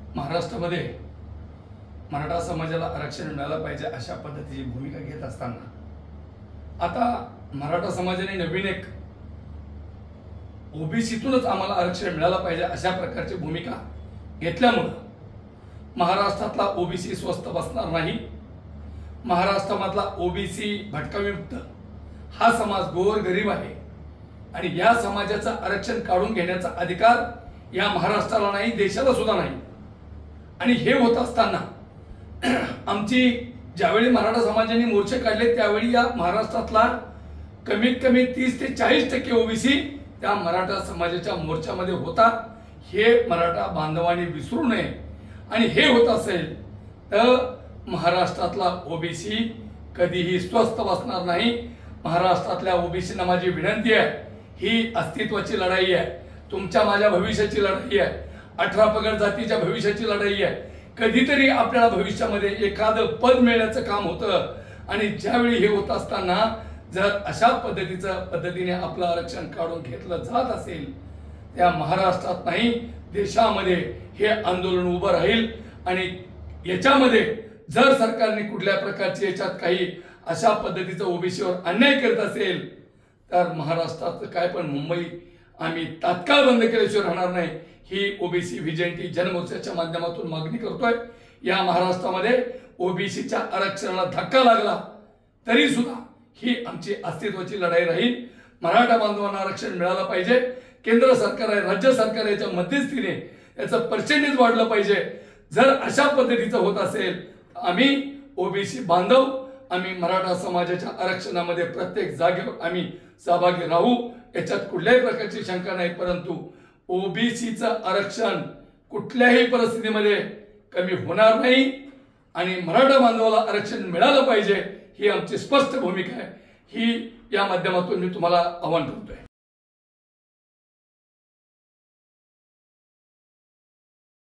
महाराष्ट्रामध्ये मराठा समाजाला आरक्षण मिळालं पाहिजे अशा पद्धतीची भूमिका घेत असताना आता मराठा समाजाने नवीन एक ओबीसीतूनच आम्हाला आरक्षण मिळालं पाहिजे अशा प्रकारची भूमिका घेतल्यामुळे महाराष्ट्रातला ओबीसी स्वस्त बसणार नाही। महाराष्ट्रामधला ओबीसी भटकाविमुक्त हा समाज गोर गरीब आहे आणि या समाजाचं आरक्षण काढून घेण्याचा अधिकार या महाराष्ट्राला नाही, देशाला सुद्धा नाही। आणि हे होत असताना आमची ज्यावेळी मराठा समाजाने मोर्चे काढले त्यावेळी या महाराष्ट्रातला कमीत कमी 30 ते 40% ओबीसी त्या मराठा समाजाच्या मोर्चामध्ये होता। हे मराठा बांधवांनी विसरू नये आणि हे होत असेल तर महाराष्ट्रातला ओबीसी कधीही स्वस्थ बसणार नाही। महाराष्ट्रातल्या ओबीसींना माझी विनंती आहे, ही अस्तित्वाची लढाई आहे, तुमच्या माझ्या भविष्याची लढाई आहे, 18 पगड जातीच्या भविष्याची लढाई आहे। कधीतरी आपल्याला भविष्यामध्ये एखादं पद मिळण्याचं काम होतं आणि ज्यावेळी हे होत असताना जर अशा पद्धतीने आपलं आरक्षण काढून घेतलं जात असेल त्या महाराष्ट्रात नाही देशामध्ये हे आंदोलन उभं राहील। आणि याच्यामध्ये जर सरकारने कुठल्या प्रकारची याच्यात काही अशा पद्धतीचं ओबीसीवर अन्याय करत असेल तर महाराष्ट्रात काय पण मुंबई आम्ही तात्काळ बंद केल्याशिवाय राहणार नाही, ही ओबीसी व्हिजिलंटी जनमोर्चाच्या माध्यमातून मागणी करतोय। या महाराष्ट्रामध्ये ओबीसीच्या आरक्षणाला धक्का लागला तरी सुद्धा ही आमची अस्तित्वाची लढाई राहील। मराठा बांधवांना आरक्षण मिळालं पाहिजे। केंद्र सरकार आहे, राज्य सरकार याच्या मध्यस्थीने याचं पर्सेंटेज वाढलं पाहिजे। जर अशा पद्धतीचं होत असेल आम्ही ओबीसी बांधव आम्ही मराठा समाजाच्या आरक्षणामध्ये प्रत्येक जागेवर आम्ही सहभागी राहू, याच्यात कुठल्याही प्रकारची शंका नाही। परंतु ओबीसीचं आरक्षण कुठल्याही परिस्थितीमध्ये कमी होणार नाही आणि मराठा बांधवाला आरक्षण मिळालं पाहिजे ही आमची स्पष्ट भूमिका आहे। ही या माध्यमातून मी तुम्हाला आवाहन करतोय।